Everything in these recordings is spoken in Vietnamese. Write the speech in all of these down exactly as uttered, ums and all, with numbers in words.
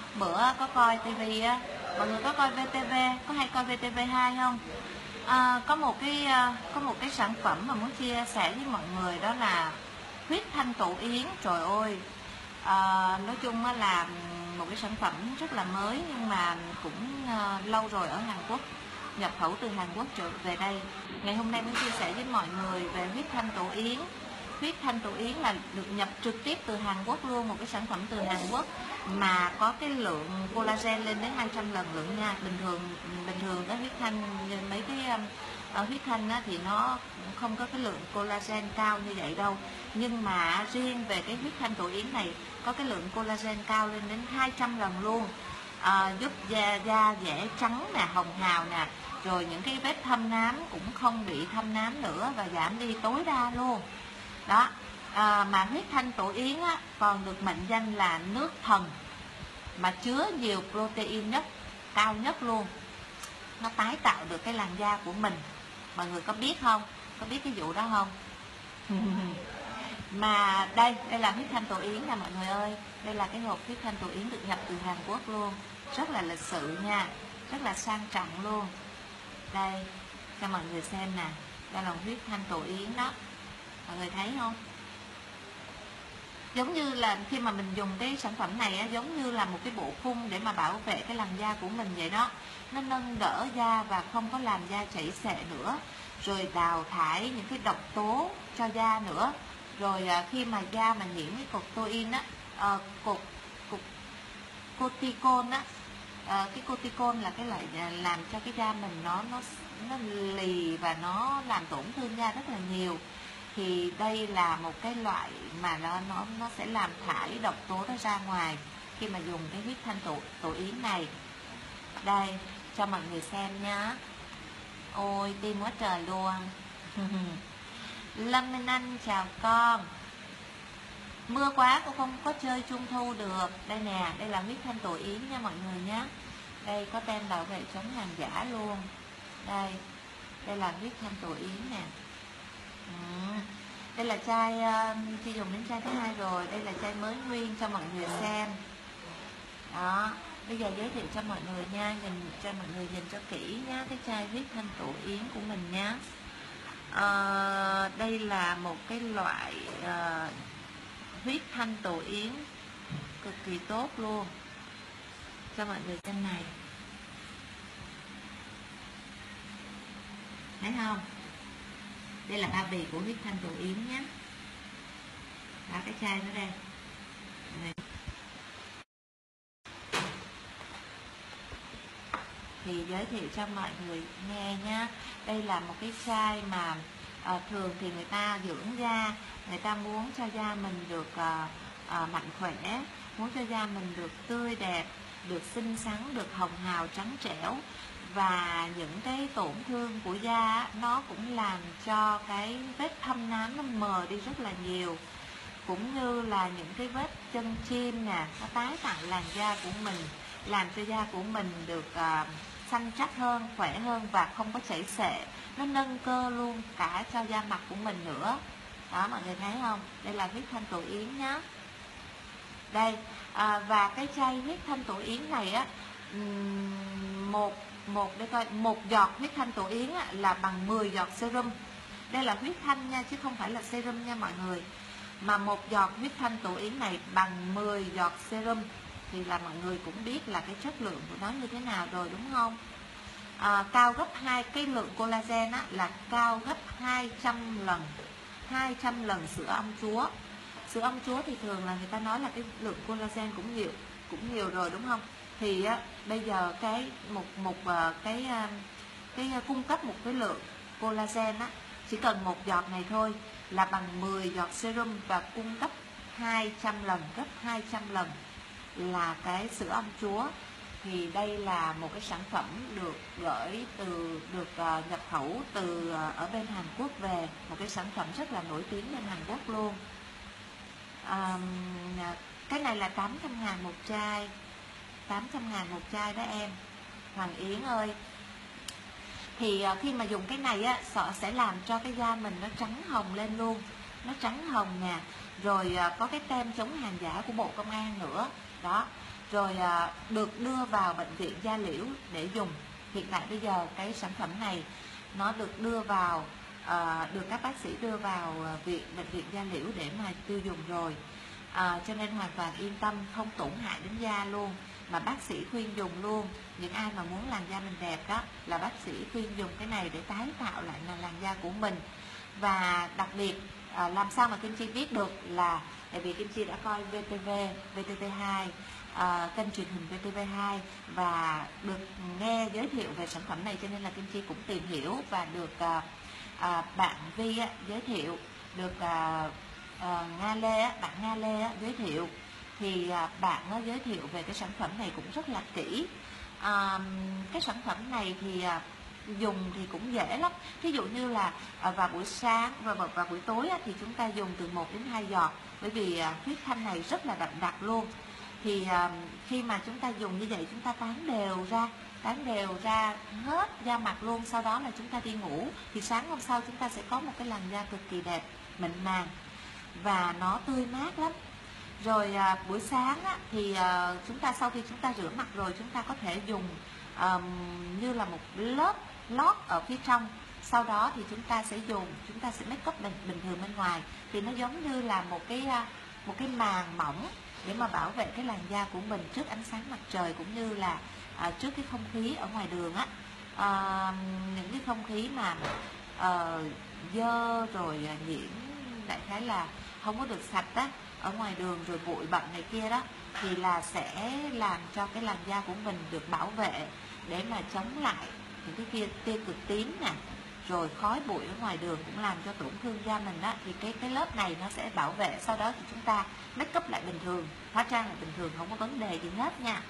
Bữa có coi tivi á, mọi người có coi vê tê vê, có hay coi vê tê vê hai không? À, có một cái có một cái sản phẩm mà muốn chia sẻ với mọi người, đó là huyết thanh tổ yến. Trời ơi, à, nói chung là một cái sản phẩm rất là mới, nhưng mà cũng uh, lâu rồi ở Hàn Quốc, nhập khẩu từ Hàn Quốc trở về đây. Ngày hôm nay muốn chia sẻ với mọi người về huyết thanh tổ yến. Huyết thanh tổ yến là được nhập trực tiếp từ Hàn Quốc luôn, một cái sản phẩm từ Hàn Quốc mà có cái lượng collagen lên đến hai trăm lần lượng nha. Bình thường bình thường cái huyết thanh, mấy cái uh, huyết thanh á, thì nó không có cái lượng collagen cao như vậy đâu, nhưng mà riêng về cái huyết thanh tổ yến này có cái lượng collagen cao lên đến hai trăm lần luôn. À, giúp da da dẻ trắng nè, hồng hào nè, rồi những cái vết thâm nám cũng không bị thâm nám nữa và giảm đi tối đa luôn đó. À, mà huyết thanh tổ yến á, còn được mệnh danh là nước thần mà chứa nhiều protein nhất, cao nhất luôn. Nó tái tạo được cái làn da của mình. Mọi người có biết không? Có biết cái vụ đó không? Mà đây, đây là huyết thanh tổ yến nè mọi người ơi. Đây là cái hộp huyết thanh tổ yến được nhập từ Hàn Quốc luôn. Rất là lịch sự nha, rất là sang trọng luôn. Đây, cho mọi người xem nè. Đây là huyết thanh tổ yến đó. Mọi người thấy không? Giống như là khi mà mình dùng cái sản phẩm này á, giống như là một cái bộ khung để mà bảo vệ cái làn da của mình vậy đó. Nó nâng đỡ da và không có làm da chảy xệ nữa. Rồi đào thải những cái độc tố cho da nữa. Rồi à, khi mà da mà nhiễm cái cortisol á, à, cột cột cortisol á, à, cái cortisol là cái loại làm cho cái da mình nó nó nó lì và nó làm tổn thương da rất là nhiều. Thì đây là một cái loại mà nó nó nó sẽ làm thải độc tố đó ra ngoài khi mà dùng cái huyết thanh tổ tổ yến này. Đây cho mọi người xem nhá. Ôi tim quá trời luôn. Lâm Minh Anh chào con. Mưa quá cũng không có chơi trung thu được. Đây nè, đây là huyết thanh tổ yến nha mọi người nhé. Đây có tem bảo vệ chống hàng giả luôn. Đây, đây là huyết thanh tổ yến nè. Ừ. Đây là chai uh, chị dùng đến chai thứ hai rồi. Đây là chai mới nguyên cho mọi người xem. Đó, bây giờ giới thiệu cho mọi người nha, nhìn cho mọi người nhìn cho kỹ nhá, cái chai huyết thanh tổ yến của mình nhá. À, đây là một cái loại uh, huyết thanh tổ yến cực kỳ tốt luôn. Cho mọi người xem này. Thấy không? Đây là bao bì của huyết thanh tổ yến nhé. Đó, cái chai nó đây. Đây. Thì giới thiệu cho mọi người nghe nhá. Đây là một cái chai mà à, thường thì người ta dưỡng da, người ta muốn cho da mình được à, à, mạnh khỏe, muốn cho da mình được tươi đẹp, được xinh xắn, được hồng hào trắng trẻo. Và những cái tổn thương của da nó cũng làm cho cái vết thâm nám nó mờ đi rất là nhiều, cũng như là những cái vết chân chim nè, nó tái tạo làn da của mình, làm cho da của mình được uh, săn chắc hơn, khỏe hơn và không có chảy xệ. Nó nâng cơ luôn cả cho da mặt của mình nữa. Đó mọi người thấy không? Đây là huyết thanh tổ yến nhá. Đây, à, và cái chai huyết thanh tổ yến này á, một một để coi một giọt huyết thanh tổ yến á, là bằng mười giọt serum. Đây là huyết thanh nha, chứ không phải là serum nha mọi người. Mà một giọt huyết thanh tổ yến này bằng mười giọt serum thì là mọi người cũng biết là cái chất lượng của nó như thế nào rồi đúng không? À, cao gấp hai, cái lượng collagen á, là cao gấp hai trăm lần, hai trăm lần sữa ong chúa. Sữa ong chúa thì thường là người ta nói là cái lượng collagen cũng nhiều, cũng nhiều rồi đúng không? Thì á, bây giờ cái một một cái cái cung cấp một cái lượng collagen á, chỉ cần một giọt này thôi là bằng mười giọt serum và cung cấp hai trăm lần, gấp hai trăm lần là cái sữa ong chúa. Thì đây là một cái sản phẩm được gửi từ được uh, nhập khẩu từ uh, ở bên Hàn Quốc về, một cái sản phẩm rất là nổi tiếng bên Hàn Quốc luôn. Um, cái này là tám trăm ngàn một chai, tám trăm ngàn một chai đó em Hoàng Yến ơi. Thì uh, khi mà dùng cái này á, sợ sẽ làm cho cái da mình nó trắng hồng lên luôn, nó trắng hồng nè. Rồi uh, có cái tem chống hàng giả của Bộ Công an nữa đó. rồi à, được đưa vào bệnh viện da liễu để dùng. Hiện tại bây giờ cái sản phẩm này nó được đưa vào à, được các bác sĩ đưa vào viện bệnh viện da liễu để mà tiêu dùng rồi, à, cho nên hoàn toàn yên tâm, không tổn hại đến da luôn, mà bác sĩ khuyên dùng luôn. Những ai mà muốn làn da mình đẹp đó là bác sĩ khuyên dùng cái này để tái tạo lại là làn da của mình. Và đặc biệt à, làm sao mà Kim Chi biết được là tại vì Kim Chi đã coi vê tê vê, vê tê vê hai, à, kênh truyền hình vê tê vê hai và được nghe giới thiệu về sản phẩm này, cho nên là Kim Chi cũng tìm hiểu và được à, à, bạn Vi á, giới thiệu, được à, à, Nga Lê á, bạn Nga Lê á, giới thiệu. Thì à, bạn á, giới thiệu về cái sản phẩm này cũng rất là kỹ. À, cái sản phẩm này thì à, dùng thì cũng dễ lắm. Ví dụ như là à, vào buổi sáng và vào, vào buổi tối á, thì chúng ta dùng từ một đến hai giọt, bởi vì à, huyết thanh này rất là đậm đặc luôn. Thì à, khi mà chúng ta dùng như vậy, chúng ta tán đều ra tán đều ra hết da mặt luôn. Sau đó là chúng ta đi ngủ, thì sáng hôm sau chúng ta sẽ có một cái làn da cực kỳ đẹp, mịn màng và nó tươi mát lắm. Rồi à, buổi sáng á, thì à, chúng ta sau khi chúng ta rửa mặt rồi, chúng ta có thể dùng à, như là một lớp lót ở phía trong. Sau đó thì chúng ta sẽ dùng, chúng ta sẽ make up bình, bình thường bên ngoài. Thì nó giống như là một cái một cái màng mỏng để mà bảo vệ cái làn da của mình trước ánh sáng mặt trời, cũng như là à, trước cái không khí ở ngoài đường á, à, những cái không khí mà à, dơ rồi nhiễm, đại khái là không có được sạch á, ở ngoài đường rồi bụi bặm này kia đó, thì là sẽ làm cho cái làn da của mình được bảo vệ để mà chống lại những cái kia tia cực tím nè, rồi khói bụi ở ngoài đường cũng làm cho tổn thương da mình đó. Thì cái cái lớp này nó sẽ bảo vệ, sau đó thì chúng ta make up lại bình thường, hóa trang lại bình thường, không có vấn đề gì hết nha.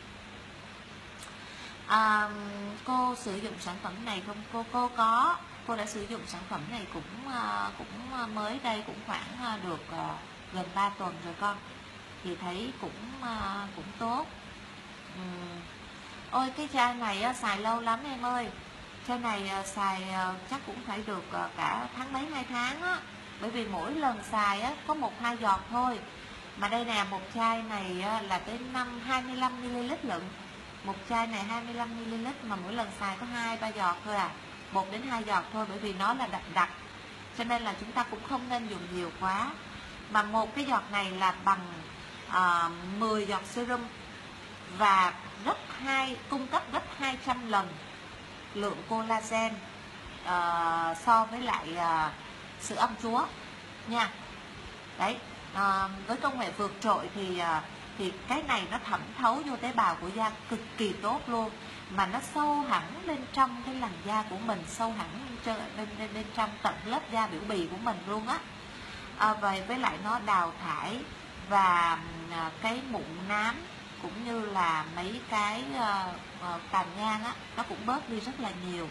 À, cô sử dụng sản phẩm này không? Cô cô có, cô đã sử dụng sản phẩm này cũng cũng mới đây, cũng khoảng được gần ba tuần rồi con, thì thấy cũng cũng tốt. uhm. Ôi cái chai này á, xài lâu lắm em ơi. Chai này xài chắc cũng phải được cả tháng mấy hai tháng á, bởi vì mỗi lần xài á, có một hai giọt thôi. Mà đây nè, một chai này á, là tới năm hai mươi lăm mi li lít lận. Một chai này hai mươi lăm mi li lít mà mỗi lần xài có hai ba giọt thôi à, một đến hai giọt thôi, bởi vì nó là đậm đặc, cho nên là chúng ta cũng không nên dùng nhiều quá. Mà một cái giọt này là bằng uh, mười giọt serum, và gấp hai, cung cấp gấp hai trăm lần lượng collagen uh, so với lại uh, sữa ong chúa nha. Đấy, uh, với công nghệ vượt trội thì uh, thì cái này nó thẩm thấu vô tế bào của da cực kỳ tốt luôn, mà nó sâu hẳn lên trong cái làn da của mình, sâu hẳn bên, bên, bên, bên trong tận lớp da biểu bì của mình luôn á. À, và với lại nó đào thải và à, cái mụn nám cũng như là mấy cái à, à, tàn nhang á, nó cũng bớt đi rất là nhiều.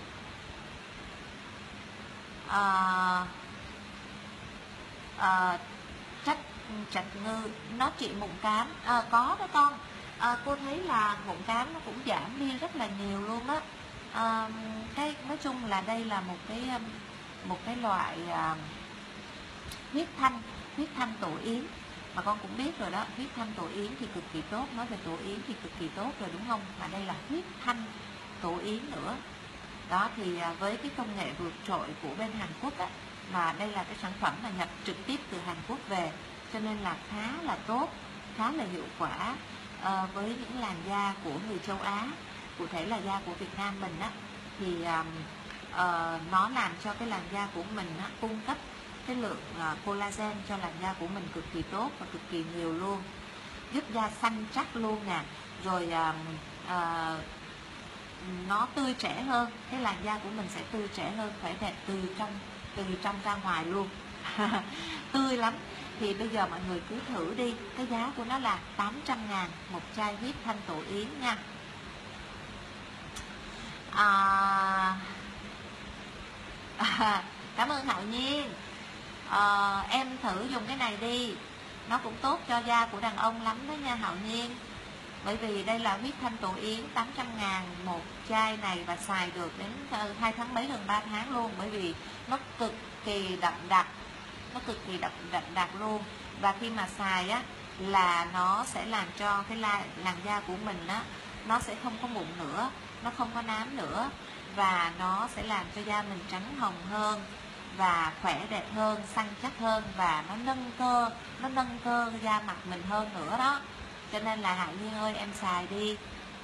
à, à, trách trạch ngư nó trị mụn cám, à, có đó con. À, cô thấy là mụn cám nó cũng giảm đi rất là nhiều luôn á. À, cái nói chung là đây là một cái một cái loại à, huyết thanh huyết thanh tổ yến mà con cũng biết rồi đó. Huyết thanh tổ yến thì cực kỳ tốt, nói về tổ yến thì cực kỳ tốt rồi đúng không, mà đây là huyết thanh tổ yến nữa đó. Thì à, với cái công nghệ vượt trội của bên Hàn Quốc á, mà đây là cái sản phẩm mà nhập trực tiếp từ Hàn Quốc về, cho nên là khá là tốt, khá là hiệu quả à, với những làn da của người châu Á, cụ thể là da của Việt Nam mình á, thì à, à, nó làm cho cái làn da của mình á, cung cấp cái lượng à, collagen cho làn da của mình cực kỳ tốt và cực kỳ nhiều luôn, giúp da xanh chắc luôn nè, rồi à, à, nó tươi trẻ hơn, cái làn da của mình sẽ tươi trẻ hơn, phải đẹp từ trong từ trong ra ngoài luôn. Tươi lắm. Thì bây giờ mọi người cứ thử đi, cái giá của nó là tám trăm ngàn một chai huyết thanh tổ yến nha. à, à, Cảm ơn Hạo Nhiên. à, Em thử dùng cái này đi, nó cũng tốt cho da của đàn ông lắm đó nha Hạo Nhiên. Bởi vì đây là huyết thanh tổ yến, tám trăm ngàn một chai này, và xài được đến hai tháng mấy, gần ba tháng luôn. Bởi vì nó cực kỳ đậm đặc, nó cực kỳ đậm, đậm đặc luôn. Và khi mà xài á, là nó sẽ làm cho cái làn da của mình á, nó sẽ không có mụn nữa, nó không có nám nữa, và nó sẽ làm cho da mình trắng hồng hơn và khỏe đẹp hơn, săn chắc hơn, và nó nâng cơ, nó nâng cơ da mặt mình hơn nữa đó. Cho nên là Hải Liên ơi, em xài đi.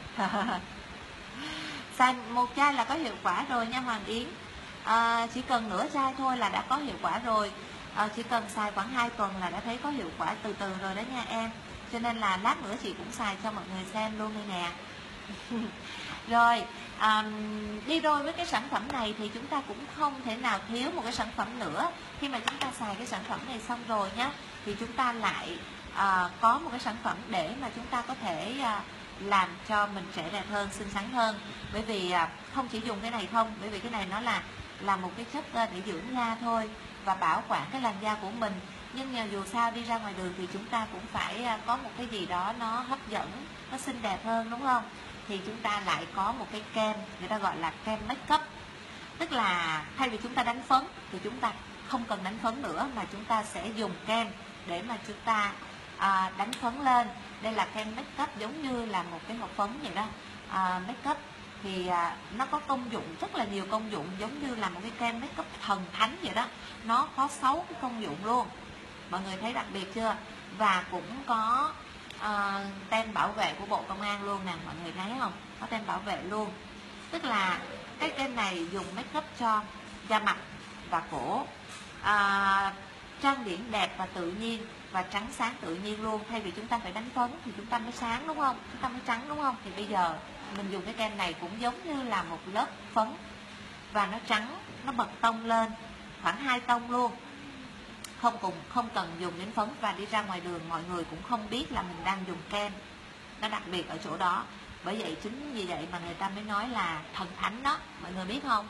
Xài một chai là có hiệu quả rồi nha Hoàng Yến. À, chỉ cần nửa chai thôi là đã có hiệu quả rồi. À, chỉ cần xài khoảng hai tuần là đã thấy có hiệu quả từ từ rồi đó nha em. Cho nên là lát nữa chị cũng xài cho mọi người xem luôn đây nè. Rồi, à, đi đôi với cái sản phẩm này thì chúng ta cũng không thể nào thiếu một cái sản phẩm nữa. Khi mà chúng ta xài cái sản phẩm này xong rồi nhá, thì chúng ta lại à, có một cái sản phẩm để mà chúng ta có thể à, làm cho mình trẻ đẹp hơn, xinh xắn hơn. Bởi vì à, không chỉ dùng cái này không, bởi vì cái này nó là là một cái chất để dưỡng da thôi và bảo quản cái làn da của mình. Nhưng mà dù sao đi ra ngoài đường thì chúng ta cũng phải có một cái gì đó nó hấp dẫn, nó xinh đẹp hơn, đúng không? Thì chúng ta lại có một cái kem, người ta gọi là kem make up. Tức là thay vì chúng ta đánh phấn thì chúng ta không cần đánh phấn nữa, mà chúng ta sẽ dùng kem để mà chúng ta à, đánh phấn lên. Đây là kem make up giống như là một cái hộp phấn vậy đó. à, Make up thì à, nó có công dụng, rất là nhiều công dụng, giống như là một cái kem make up thần thánh vậy đó. Nó có sáu cái công dụng luôn, mọi người thấy đặc biệt chưa? Và cũng có à, tem bảo vệ của Bộ Công an luôn nè, mọi người thấy không? Có tem bảo vệ luôn. Tức là cái kem này dùng make up cho da mặt và cổ, à, trang điểm đẹp và tự nhiên và trắng sáng tự nhiên luôn. Thay vì chúng ta phải đánh phấn thì chúng ta mới sáng, đúng không? Chúng ta mới trắng, đúng không? Thì bây giờ mình dùng cái kem này cũng giống như là một lớp phấn, và nó trắng, nó bật tông lên, khoảng hai tông luôn. Không cùng không cần dùng đến phấn, và đi ra ngoài đường mọi người cũng không biết là mình đang dùng kem. Nó đặc biệt ở chỗ đó. Bởi vậy chính vì vậy mà người ta mới nói là thần thánh đó, mọi người biết không?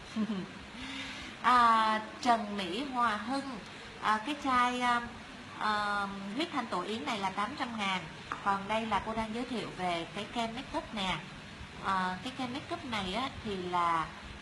à, Trần Mỹ Hòa Hưng, à, cái chai à, à, huyết thanh tổ yến này là tám trăm ngàn. Còn đây là cô đang giới thiệu về cái kem make up nè. à, Cái kem make up này á, thì là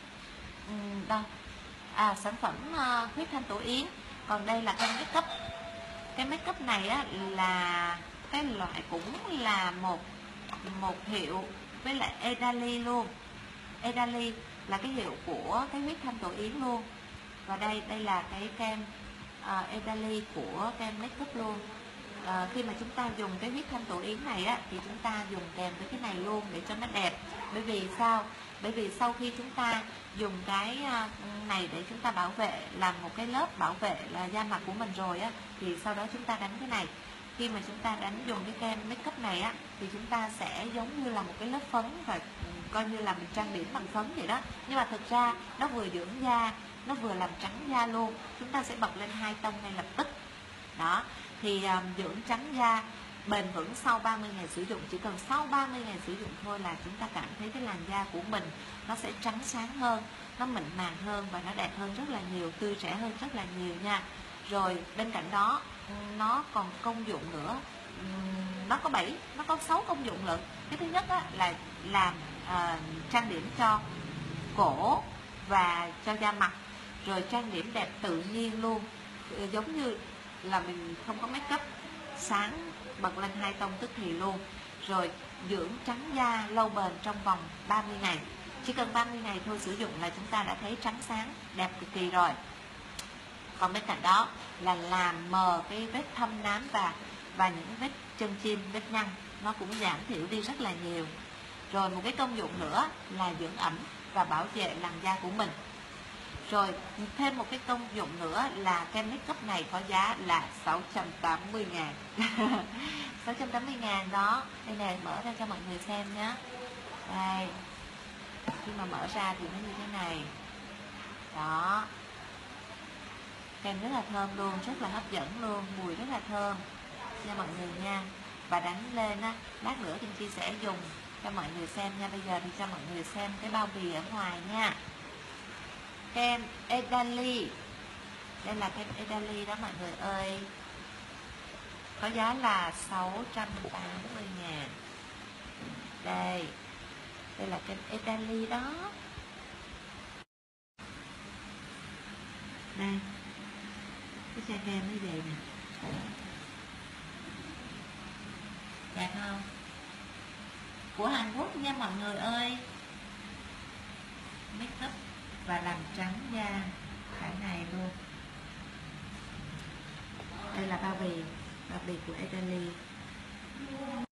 um, đâu? À, sản phẩm à, huyết thanh tổ yến. Còn đây là kem make up. Cái make up này á, là cái loại cũng là một một hiệu với lại Edali luôn. Edali là cái hiệu của cái huyết thanh tổ yến luôn. Và đây đây là cái kem uh, Edali của kem make up luôn. uh, Khi mà chúng ta dùng cái huyết thanh tổ yến này á, thì chúng ta dùng kèm với cái này luôn để cho nó đẹp. Bởi vì sao? Bởi vì sau khi chúng ta dùng cái này để chúng ta bảo vệ, làm một cái lớp bảo vệ là da mặt của mình rồi á, thì sau đó chúng ta đánh cái này. Khi mà chúng ta đánh dùng cái kem make up này á, thì chúng ta sẽ giống như là một cái lớp phấn, và coi như là mình trang điểm bằng phấn vậy đó. Nhưng mà thực ra nó vừa dưỡng da, nó vừa làm trắng da luôn. Chúng ta sẽ bật lên hai tông ngay lập tức. Đó, thì um, dưỡng trắng da bền vững sau ba mươi ngày sử dụng. Chỉ cần sau ba mươi ngày sử dụng thôi là chúng ta cảm thấy cái làn da của mình nó sẽ trắng sáng hơn, nó mịn màng hơn và nó đẹp hơn rất là nhiều, tươi trẻ hơn rất là nhiều nha. Rồi bên cạnh đó nó còn công dụng nữa. Nó có bảy, nó có sáu công dụng lận. Cái thứ nhất á, là làm uh, trang điểm cho cổ và cho da mặt. Rồi trang điểm đẹp tự nhiên luôn, giống như là mình không có make up, sáng bật lên hai tông tức thì luôn. Rồi dưỡng trắng da lâu bền trong vòng ba mươi ngày. Chỉ cần ba mươi ngày thôi sử dụng là chúng ta đã thấy trắng sáng, đẹp cực kỳ rồi. Còn bên cạnh đó là làm mờ cái vết thâm nám và và những vết chân chim, vết nhăn, nó cũng giảm thiểu đi rất là nhiều. Rồi một cái công dụng nữa là dưỡng ẩm và bảo vệ làn da của mình. Rồi thêm một cái công dụng nữa là kem make up này có giá là sáu trăm tám mươi ngàn. sáu trăm tám mươi ngàn đó. Đây nè, mở ra cho mọi người xem nhé. Đây, khi mà mở ra thì nó như thế này. Đó, kem rất là thơm luôn, rất là hấp dẫn luôn, mùi rất là thơm nha mọi người nha. Và đánh lên á, lát nữa thì Chi sẽ dùng cho mọi người xem nha. Bây giờ thì cho mọi người xem cái bao bì ở ngoài nha. Kem Edali, đây là kem Edali đó mọi người ơi, có giá là sáu trăm tám mươi ngàn. Đây, đây là kem Edali đó. Đây, cái chai kem như vậy nè. Đẹp không? Của Hàn Quốc nha mọi người ơi. Make up và làm trắng da cả ngày luôn. Đây là bao bì, bao bì của Italy.